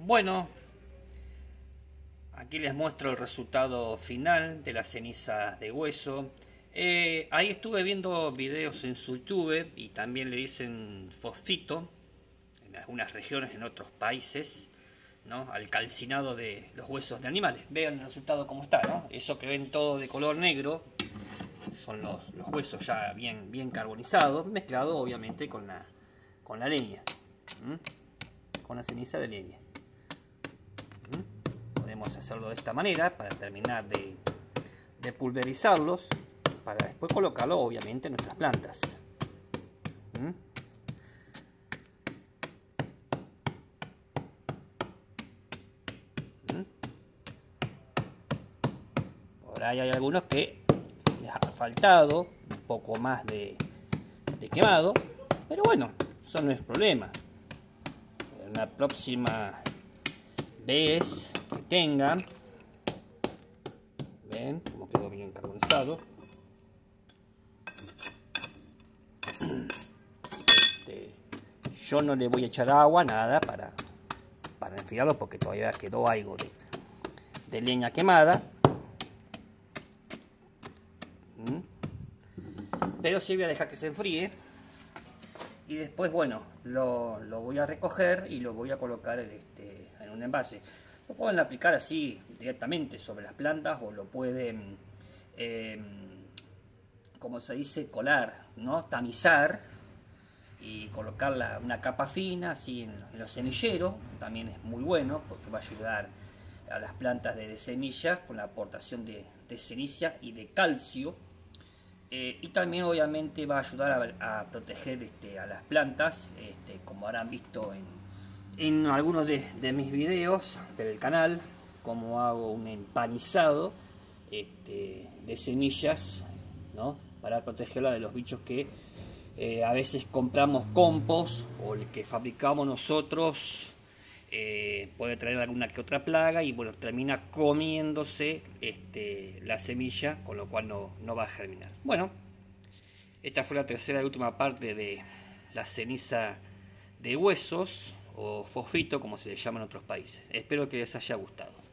Bueno, aquí les muestro el resultado final de las cenizas de hueso. Ahí estuve viendo videos en su YouTube y también le dicen fosfito en algunas regiones, en otros países, ¿no? Al calcinado de los huesos de animales. Vean el resultado como está, ¿no? Eso que ven todo de color negro son los huesos ya bien carbonizados, mezclado obviamente con la leña, con la ceniza de leña. Podemos hacerlo de esta manera para terminar de pulverizarlos, para después colocarlo obviamente en nuestras plantas. Por ahí hay algunos que les ha faltado un poco más de quemado, pero bueno, eso no es problema. En la próxima vez que tengan, ven como quedó bien carbonizado. Yo no le voy a echar agua, nada, para enfriarlo, porque todavía quedó algo de leña quemada. Pero sí voy a dejar que se enfríe. Y después, bueno, lo voy a recoger y lo voy a colocar en un envase. Lo pueden aplicar así directamente sobre las plantas, o lo pueden, como se dice, colar, ¿no? Tamizar y colocar una capa fina así en los semilleros. También es muy bueno porque va a ayudar a las plantas de semillas con la aportación de ceniza y de calcio. Y también obviamente va a ayudar a proteger a las plantas, como habrán visto en algunos de mis videos del canal, como hago un empanizado de semillas, ¿no? Para protegerla de los bichos que a veces compramos compost, o el que fabricamos nosotros puede traer alguna que otra plaga y bueno, termina comiéndose la semilla, con lo cual no va a germinar. Bueno, esta fue la tercera y última parte de la ceniza de huesos, o fosfito como se le llama en otros países. Espero que les haya gustado.